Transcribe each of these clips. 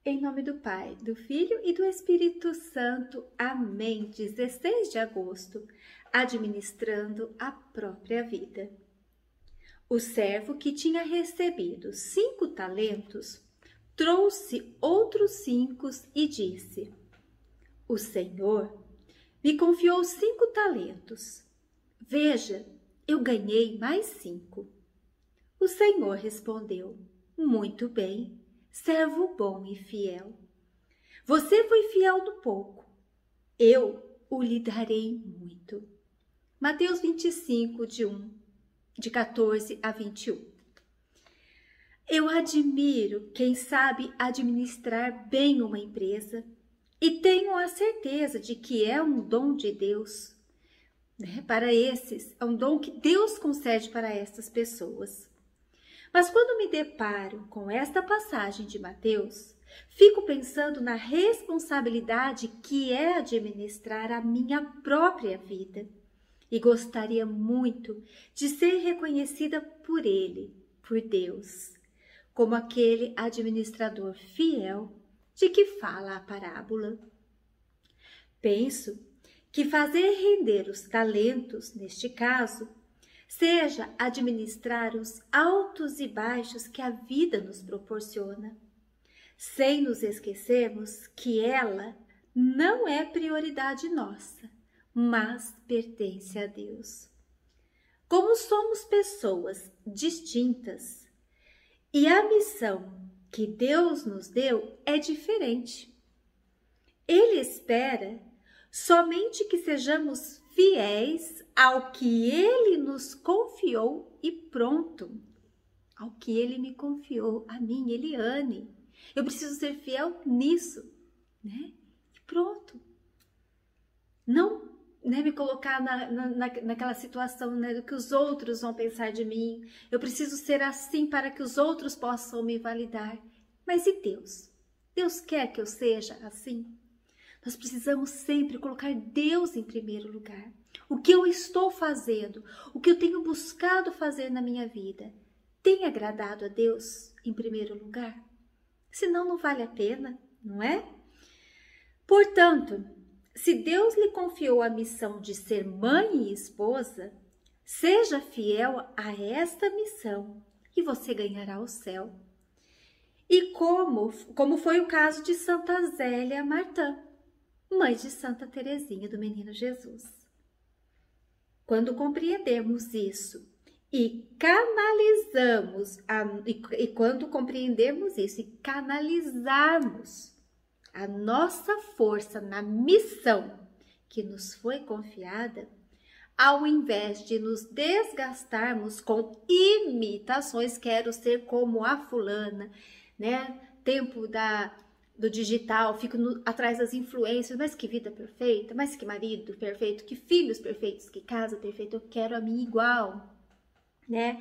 Em nome do Pai, do Filho e do Espírito Santo. Amém. 16 de agosto, administrando a própria vida. O servo que tinha recebido 5 talentos trouxe outros 5 e disse: O Senhor me confiou 5 talentos. Veja, eu ganhei mais 5. O Senhor respondeu: Muito bem, servo bom e fiel. Você foi fiel no pouco, eu o lhe darei muito. Mateus 25, de 14 a 21. Eu admiro quem sabe administrar bem uma empresa e tenho a certeza de que é um dom de Deus. Para esses, é um dom que Deus concede para essas pessoas. Mas quando me deparo com esta passagem de Mateus, fico pensando na responsabilidade que é administrar a minha própria vida e gostaria muito de ser reconhecida por Ele, por Deus, como aquele administrador fiel de que fala a parábola. Penso que fazer render os talentos, neste caso, seja administrar os altos e baixos que a vida nos proporciona, sem nos esquecermos que ela não é prioridade nossa, mas pertence a Deus. Como somos pessoas distintas e a missão que Deus nos deu é diferente, Ele espera somente que sejamos fiéis ao que Ele nos confiou e pronto. Ao que Ele me confiou, a mim, Eliane. Eu preciso ser fiel nisso, né? E pronto. Não, né, me colocar naquela situação, né, do que os outros vão pensar de mim. Eu preciso ser assim para que os outros possam me validar. Mas e Deus? Deus quer que eu seja assim? Nós precisamos sempre colocar Deus em primeiro lugar. O que eu estou fazendo, o que eu tenho buscado fazer na minha vida, tem agradado a Deus em primeiro lugar? Senão não vale a pena, não é? Portanto, se Deus lhe confiou a missão de ser mãe e esposa, seja fiel a esta missão e você ganhará o céu. E como foi o caso de Santa Zélia Martã, mãe de Santa Teresinha do Menino Jesus. Quando compreendemos isso e canalizarmos a nossa força na missão que nos foi confiada, ao invés de nos desgastarmos com imitações, quero ser como a fulana, né? Tempo do digital, fico atrás das influências, mas que vida perfeita, mas que marido perfeito, que filhos perfeitos, que casa perfeita, eu quero a minha igual, né?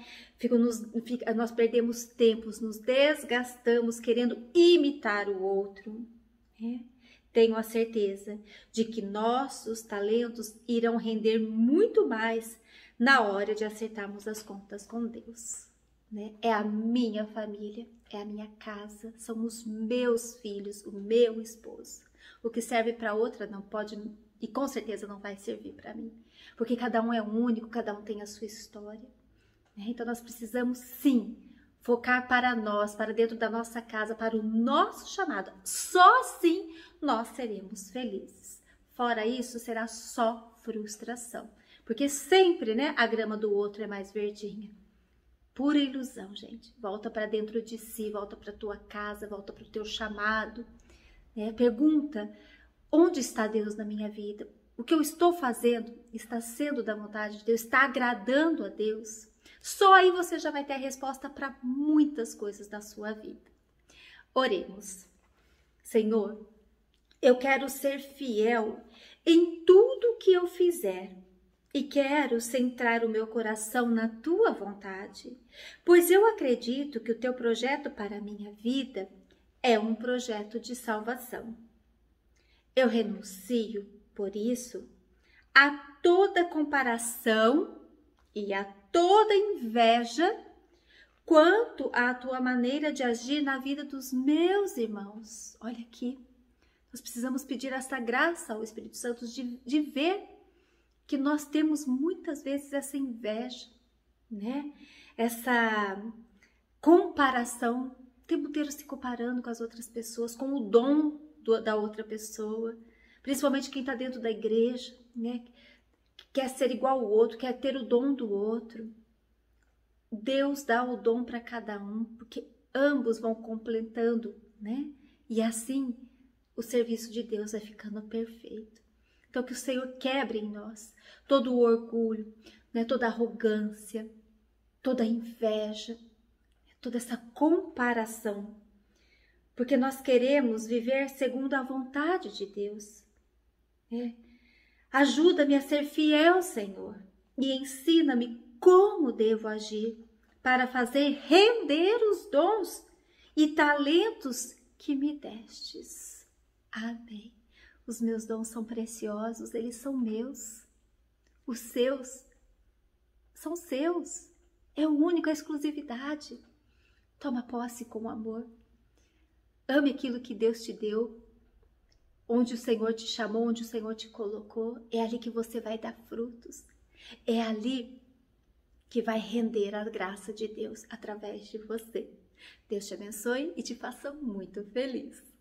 Nós perdemos tempos, nos desgastamos querendo imitar o outro, né? Tenho a certeza de que nossos talentos irão render muito mais na hora de acertarmos as contas com Deus, né? É a minha família, é a minha casa, são os meus filhos, o meu esposo. O que serve para outra não pode e com certeza não vai servir para mim, porque cada um é único, cada um tem a sua história, né? Então nós precisamos sim focar para nós, para dentro da nossa casa, para o nosso chamado. Só assim nós seremos felizes. Fora isso, será só frustração, porque sempre, né, a grama do outro é mais verdinha. Pura ilusão, gente. Volta para dentro de si, volta para tua casa, volta para o teu chamado, né? Pergunta, onde está Deus na minha vida? O que eu estou fazendo está sendo da vontade de Deus? Está agradando a Deus? Só aí você já vai ter a resposta para muitas coisas da sua vida. Oremos. Senhor, eu quero ser fiel em tudo que eu fizer. E quero centrar o meu coração na tua vontade, pois eu acredito que o teu projeto para a minha vida é um projeto de salvação. Eu renuncio, por isso, a toda comparação e a toda inveja quanto à tua maneira de agir na vida dos meus irmãos. Olha aqui, nós precisamos pedir essa graça ao Espírito Santo de ver que nós temos muitas vezes essa inveja, né? Essa comparação, o tempo inteiro se comparando com as outras pessoas, com o dom da outra pessoa, principalmente quem está dentro da igreja, né? Quer ser igual ao outro, quer ter o dom do outro. Deus dá o dom para cada um, porque ambos vão completando, né? E assim o serviço de Deus vai ficando perfeito. Então que o Senhor quebre em nós todo o orgulho, né? Toda a arrogância, toda a inveja, toda essa comparação. Porque nós queremos viver segundo a vontade de Deus. Né? Ajuda-me a ser fiel, Senhor, e ensina-me como devo agir para fazer render os dons e talentos que me destes. Amém. Os meus dons são preciosos, eles são meus. Os seus são seus. É o único, a exclusividade. Toma posse com amor. Ame aquilo que Deus te deu. Onde o Senhor te chamou, onde o Senhor te colocou, é ali que você vai dar frutos. É ali que vai render a graça de Deus através de você. Deus te abençoe e te faça muito feliz.